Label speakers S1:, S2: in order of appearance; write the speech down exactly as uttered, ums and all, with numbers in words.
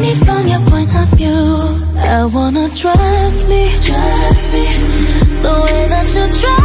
S1: me from your point of view. I wanna trust me, trust me, the way that you trust